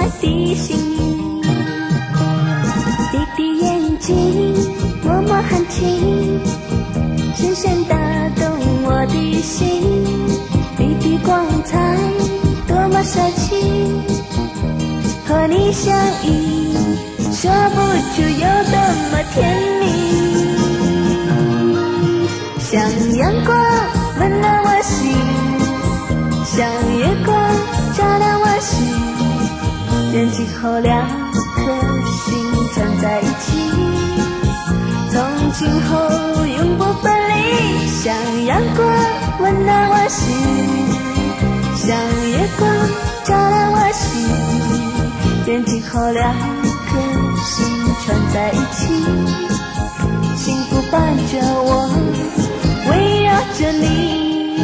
的心意。滴滴眼睛，脉脉含情，深深打动我的心。滴滴光彩，多么帅气，和你相依，说不出有多么甜蜜。像阳光温暖我心，像月光照亮我心，愿今后两颗心串在一起，从今后永不分离。像阳光温暖我心，像月光照亮我心，愿今后两颗心串在一起，幸福伴着我，围绕着你。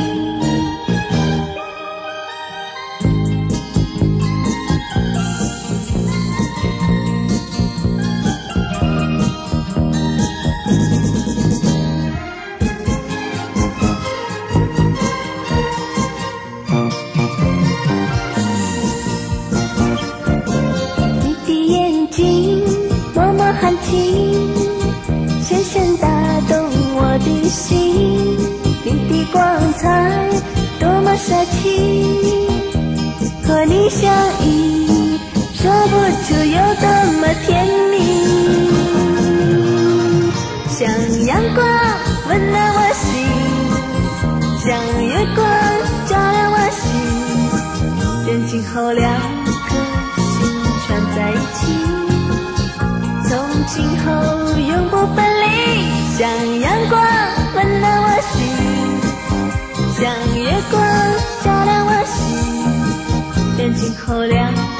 你的眼睛脉脉含情，深深打动我的心。滴滴光彩，多么帅气，和你相依，说不出有多么甜蜜。像阳光温暖我心，像月光照亮我心，愿今后两颗心串在一起，从今后永不分离。像阳光温暖我心，像月光照亮我心，愿今后两